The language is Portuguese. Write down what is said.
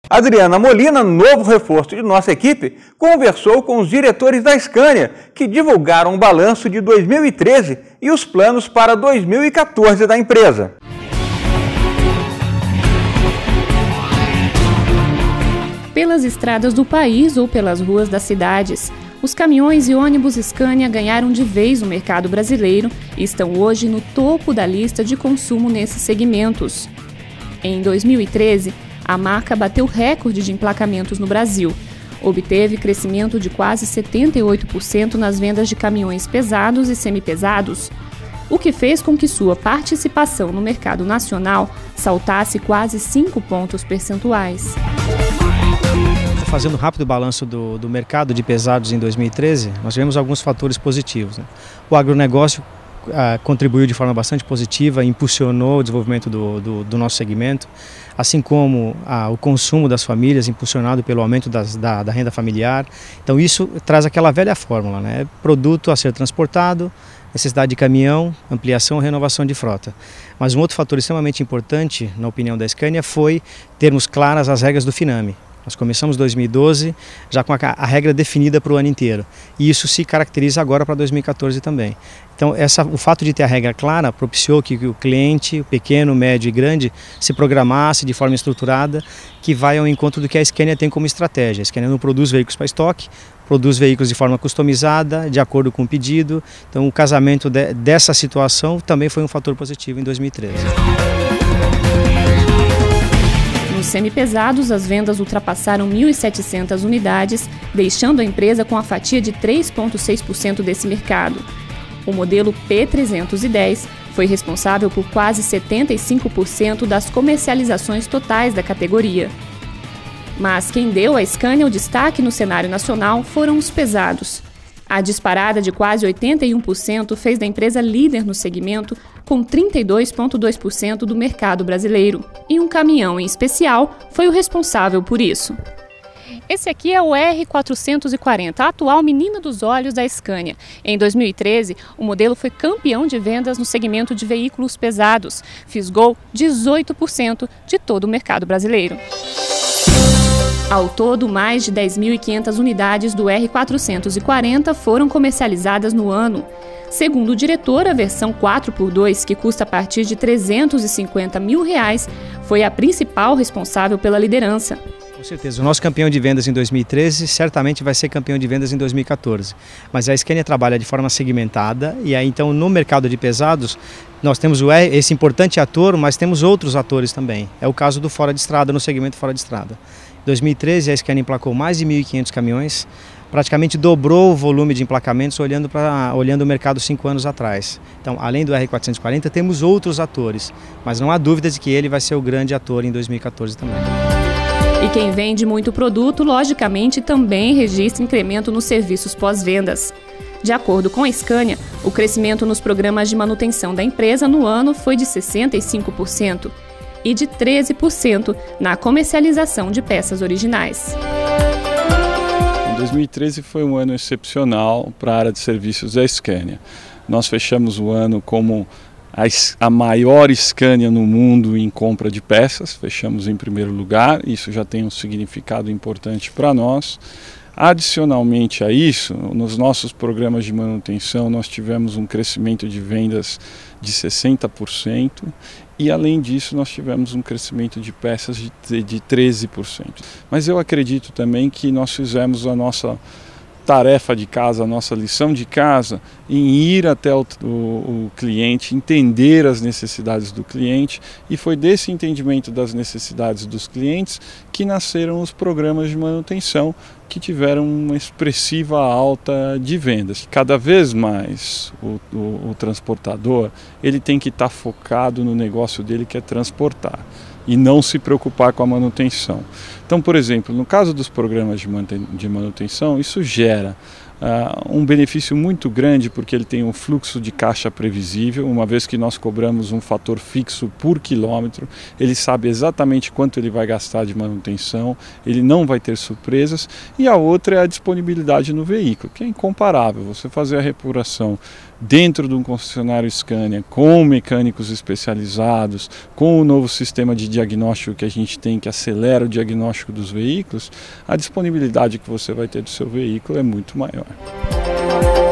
Adriana Molina, novo reforço de nossa equipe, conversou com os diretores da Scania, que divulgaram o balanço de 2013 e os planos para 2014 da empresa. Pelas estradas do país ou pelas ruas das cidades, os caminhões e ônibus Scania ganharam de vez o mercado brasileiro e estão hoje no topo da lista de consumo nesses segmentos. Em 2013, a marca bateu recorde de emplacamentos no Brasil. Obteve crescimento de quase 78% nas vendas de caminhões pesados e semipesados, o que fez com que sua participação no mercado nacional saltasse quase 5 pontos percentuais. Fazendo um rápido balanço do mercado de pesados em 2013, nós tivemos alguns fatores positivos, né? O agronegócio contribuiu de forma bastante positiva, impulsionou o desenvolvimento do nosso segmento, assim como o consumo das famílias, impulsionado pelo aumento da renda familiar. Então isso traz aquela velha fórmula, né? Produto a ser transportado, necessidade de caminhão, ampliação, renovação de frota. Mas um outro fator extremamente importante, na opinião da Scania, foi termos claras as regras do FINAME. Nós começamos 2012 já com a regra definida para o ano inteiro e isso se caracteriza agora para 2014 também. Então o fato de ter a regra clara propiciou que o cliente, o pequeno, médio e grande, se programasse de forma estruturada, que vai ao encontro do que a Scania tem como estratégia. A Scania não produz veículos para estoque, produz veículos de forma customizada, de acordo com o pedido. Então o casamento dessa situação também foi um fator positivo em 2013. Nos semipesados, as vendas ultrapassaram 1.700 unidades, deixando a empresa com a fatia de 3,6% desse mercado. O modelo P310 foi responsável por quase 75% das comercializações totais da categoria. Mas quem deu à Scania o destaque no cenário nacional foram os pesados. A disparada de quase 81% fez da empresa líder no segmento, com 32,2% do mercado brasileiro. E um caminhão em especial foi o responsável por isso. Esse aqui é o R440, a atual menina dos olhos da Scania. Em 2013, o modelo foi campeão de vendas no segmento de veículos pesados. Fisgou 18% de todo o mercado brasileiro. Ao todo, mais de 10.500 unidades do R440 foram comercializadas no ano. Segundo o diretor, a versão 4x2, que custa a partir de R$ 350 mil, foi a principal responsável pela liderança. Com certeza, o nosso campeão de vendas em 2013 certamente vai ser campeão de vendas em 2014. Mas a Scania trabalha de forma segmentada e aí então no mercado de pesados nós temos esse importante ator, mas temos outros atores também. É o caso do fora de estrada, no segmento fora de estrada. Em 2013 a Scania emplacou mais de 1.500 caminhões, praticamente dobrou o volume de emplacamentos olhando o mercado 5 anos atrás. Então, além do R440, temos outros atores, mas não há dúvida de que ele vai ser o grande ator em 2014 também. E quem vende muito produto, logicamente, também registra incremento nos serviços pós-vendas. De acordo com a Scania, o crescimento nos programas de manutenção da empresa no ano foi de 65% e de 13% na comercialização de peças originais. 2013 foi um ano excepcional para a área de serviços da Scania. Nós fechamos o ano como a maior Scania no mundo em compra de peças, fechamos em primeiro lugar, isso já tem um significado importante para nós. Adicionalmente a isso, nos nossos programas de manutenção nós tivemos um crescimento de vendas de 60% e além disso nós tivemos um crescimento de peças de 13%. Mas eu acredito também que nós fizemos a nossa tarefa de casa, a nossa lição de casa, em ir até o cliente, entender as necessidades do cliente, e foi desse entendimento das necessidades dos clientes que nasceram os programas de manutenção, que tiveram uma expressiva alta de vendas. Cada vez mais o transportador ele tem que estar focado no negócio dele, que é transportar, e não se preocupar com a manutenção. Então, por exemplo, no caso dos programas de manutenção, isso gera um benefício muito grande porque ele tem um fluxo de caixa previsível, uma vez que nós cobramos um fator fixo por quilômetro, ele sabe exatamente quanto ele vai gastar de manutenção, ele não vai ter surpresas, e a outra é a disponibilidade no veículo, que é incomparável. Você fazer a reparação dentro de um concessionário Scania, com mecânicos especializados, com o novo sistema de diagnóstico que a gente tem, que acelera o diagnóstico dos veículos, a disponibilidade que você vai ter do seu veículo é muito maior.